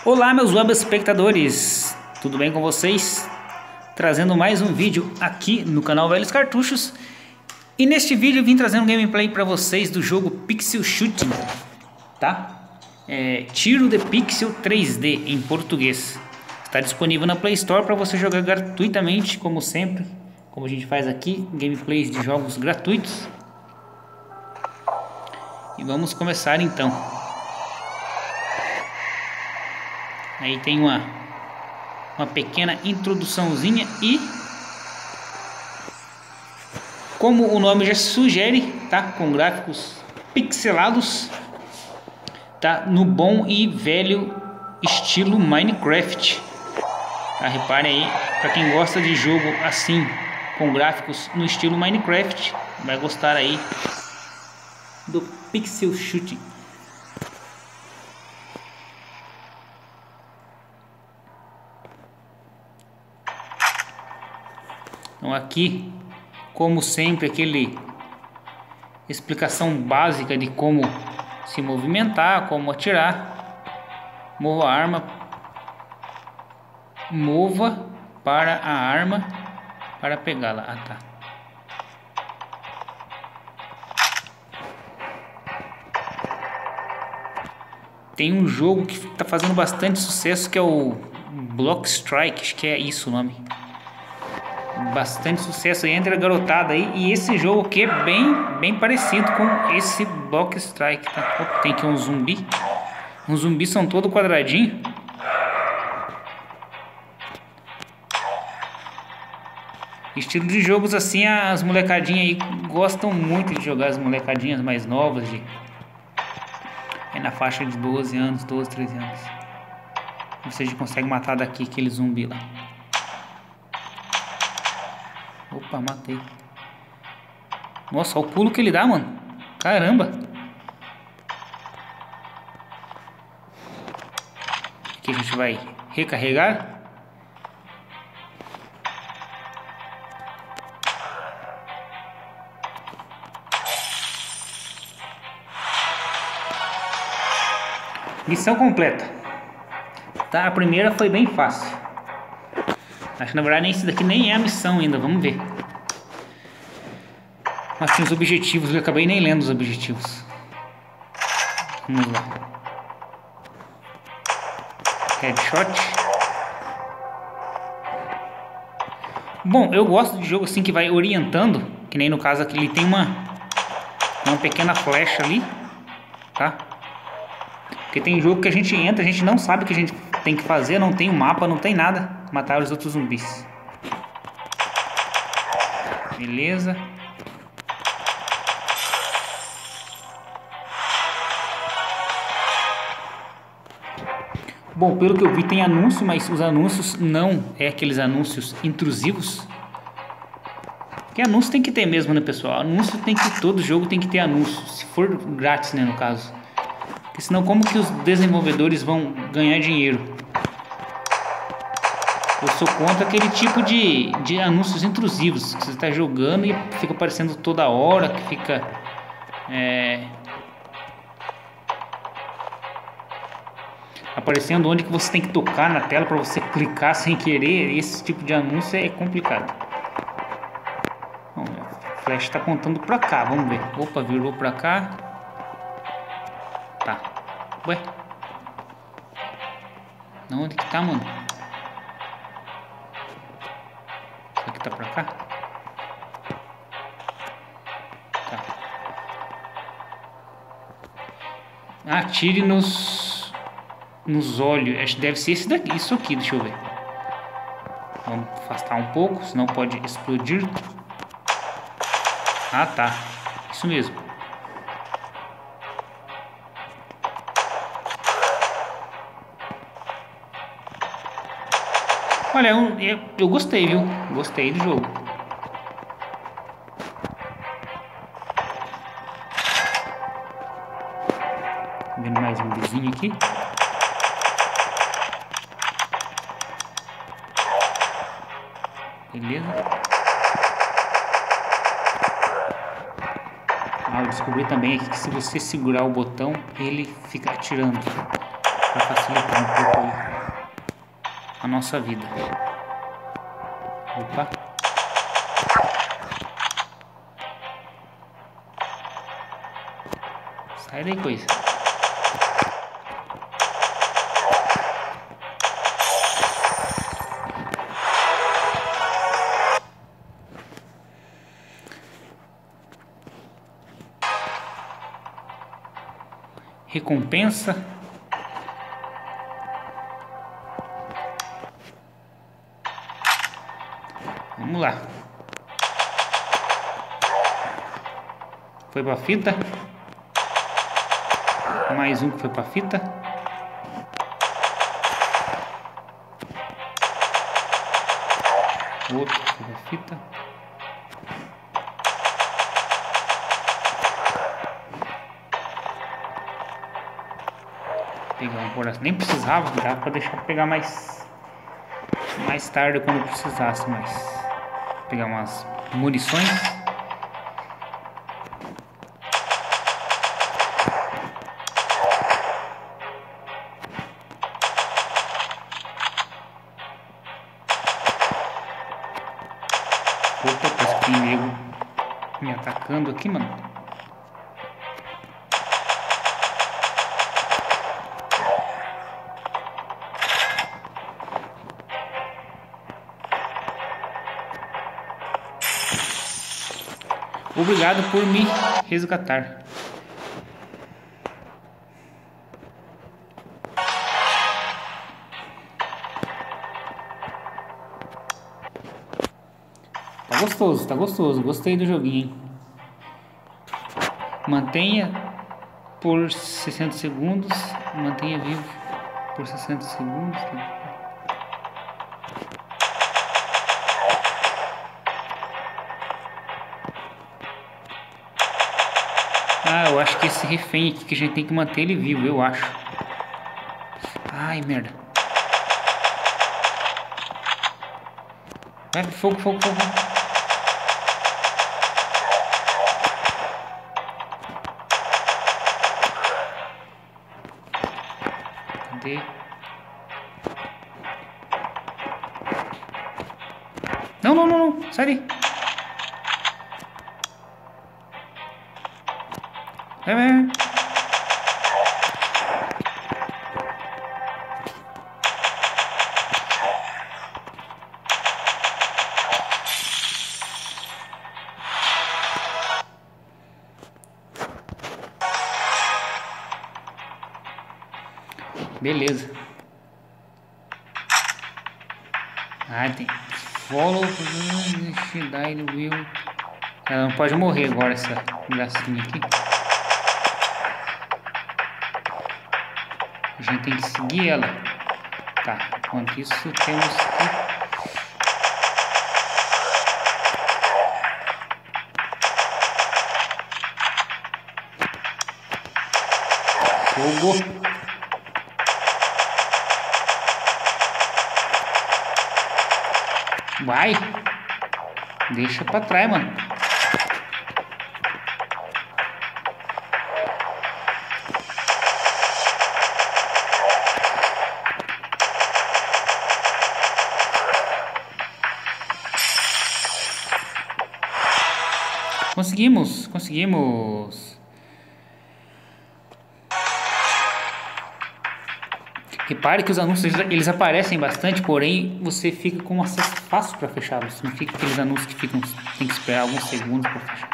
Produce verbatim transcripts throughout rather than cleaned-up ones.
Olá, meus web espectadores, tudo bem com vocês? Trazendo mais um vídeo aqui no canal Velhos Cartuchos. E neste vídeo eu vim trazendo um gameplay para vocês do jogo Pixel Shooting, tá? É, Tiro de Pixel três D em português. Está disponível na Play Store para você jogar gratuitamente, como sempre, como a gente faz aqui, gameplays de jogos gratuitos. E vamos começar então. Aí tem uma, uma pequena introduçãozinha e, como o nome já sugere, tá? Com gráficos pixelados, tá? No bom e velho estilo Minecraft. Tá? Reparem aí, para quem gosta de jogo assim, com gráficos no estilo Minecraft, vai gostar aí do Pixel Shooting. Então aqui, como sempre, aquele explicação básica de como se movimentar, como atirar. Mova a arma, mova para a arma para pegá-la. Ah, tá. Tem um jogo que está fazendo bastante sucesso que é o Block Strike, acho que é isso o nome. Bastante sucesso aí entre a garotada aí. E esse jogo aqui é bem, bem parecido com esse Block Strike, tá? Opa, tem aqui um zumbi. Os zumbis são todo quadradinho. Estilo de jogos assim, as molecadinhas aí gostam muito de jogar, as molecadinhas mais novas, de é na faixa de doze anos, doze, treze anos. Você já consegue matar daqui aquele zumbi lá. Opa, matei. Nossa, olha o pulo que ele dá, mano. Caramba. Aqui a gente vai recarregar. Missão completa. Tá, a primeira foi bem fácil. Acho que na verdade esse daqui nem é a missão ainda, vamos ver. Mas tem os objetivos, eu acabei nem lendo os objetivos. Vamos lá. Headshot. Bom, eu gosto de jogo assim que vai orientando, que nem no caso aqui ele tem uma, uma pequena flecha ali, tá? Porque tem jogo que a gente entra, a gente não sabe o que a gente tem que fazer, não tem um mapa, não tem nada. Matar os outros zumbis. Beleza. Bom, pelo que eu vi tem anúncio, mas os anúncios não é aqueles anúncios intrusivos. Que anúncio tem que ter mesmo, né, pessoal? Anúncio tem que, todo jogo tem que ter anúncio, se for grátis, né, no caso. Porque senão como que os desenvolvedores vão ganhar dinheiro? Eu sou contra aquele tipo de, de anúncios intrusivos que você está jogando e fica aparecendo toda hora, que fica é, aparecendo onde que você tem que tocar na tela para você clicar sem querer. Esse tipo de anúncio é complicado. Bom, a flecha está apontando para cá, vamos ver. Opa, virou para cá. Tá. Ué? Não, onde que tá, mano? Aqui tá pra cá? Tá. Atire nos nos olhos. Acho que deve ser esse daqui, isso aqui, deixa eu ver. Vamos afastar um pouco, senão pode explodir. Ah, tá. Isso mesmo. Olha, eu, eu, eu gostei, viu? Gostei do jogo. Vendo mais um vizinho aqui. Beleza. Ah, eu descobri também aqui que se você segurar o botão, ele fica atirando. para facilitar um pouco a nossa vida. Opa. Sai daí, coisa. Recompensa. Vamos lá. Foi pra fita. Mais um que foi pra fita. Outro que foi pra fita. Pegar um coração. Nem precisava, dá pra deixar pegar mais mais tarde quando eu precisasse, mas pegar umas munições. Opa, parece que tem nego me atacando aqui, mano. Obrigado por me resgatar. Tá gostoso, tá gostoso. Gostei do joguinho, hein? Mantenha por sessenta segundos. Mantenha vivo por sessenta segundos. Ah, eu acho que esse refém aqui que a gente tem que manter ele vivo, eu acho. Ai, merda. Vai, fogo, fogo, fogo. Cadê? Não, não, não, não. Sai daí. Vai, vai, vai. Beleza. Ah, tem. Follow. Ele will. Ela não pode morrer agora, essa gracinha aqui. A gente tem que seguir ela. Tá. Enquanto isso, temos que. Fogo. Vai. Deixa pra trás, mano. Conseguimos, conseguimos. Repare que os anúncios eles aparecem bastante, porém você fica com acesso fácil para fechá-los. Não fica aqueles anúncios que ficam, tem que esperar alguns segundos para fechar.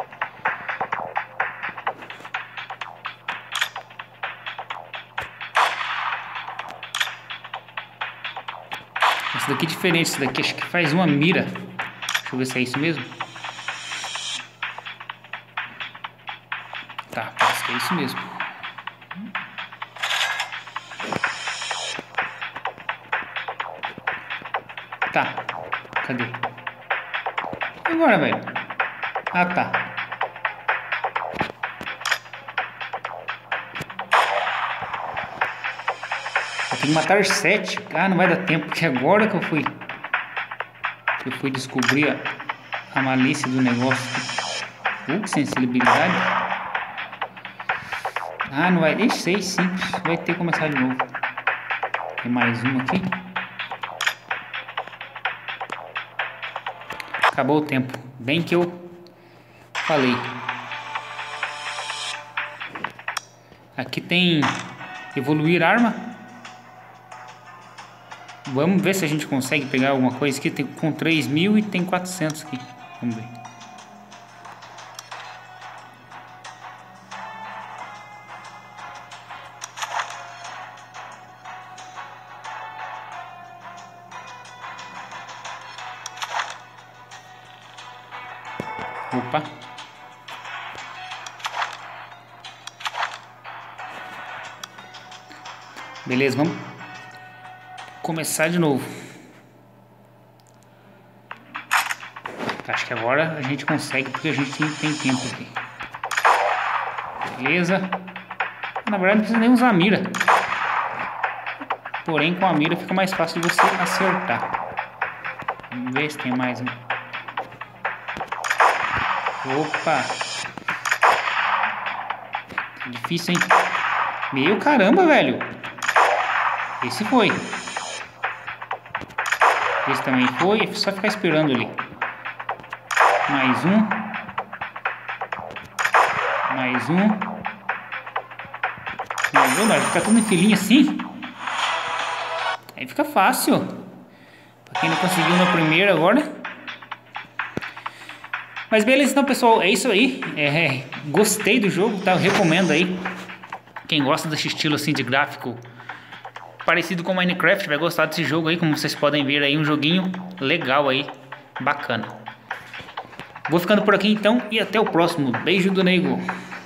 Esse daqui é diferente, esse daqui acho que faz uma mira. Deixa eu ver se é isso mesmo. Tá, parece que é isso mesmo. Tá, cadê? E agora, velho? Ah, tá. Eu tenho que matar sete. Ah, não vai dar tempo, porque agora que eu fui que eu fui descobrir a, a malícia do negócio. Uh, que sensibilidade. Ah, não vai. Deixa seis, simples. Vai ter que começar de novo. Tem mais um aqui. Acabou o tempo. Bem que eu falei. Aqui tem evoluir arma. Vamos ver se a gente consegue pegar alguma coisa aqui. Tem com três mil e tem quatrocentos aqui. Vamos ver. Opa. Beleza, vamos começar de novo. Acho que agora a gente consegue, porque a gente tem, tem tempo aqui. Beleza. Na verdade não precisa nem usar a mira. Porém com a mira fica mais fácil de você acertar. Vamos ver se tem mais um. Opa! Tá difícil, hein? Meu caramba, velho! Esse foi. Esse também foi. É só ficar esperando ali. Mais um. Mais um. Mais um. Vai ficar tudo em filinha assim. Aí fica fácil. Pra quem não conseguiu na primeira agora. Mas beleza, então pessoal, é isso aí. É, gostei do jogo, tá? Eu recomendo aí. Quem gosta desse estilo assim de gráfico parecido com Minecraft vai gostar desse jogo aí. Como vocês podem ver aí, um joguinho legal aí, bacana. Vou ficando por aqui então e até o próximo. Beijo do Nego.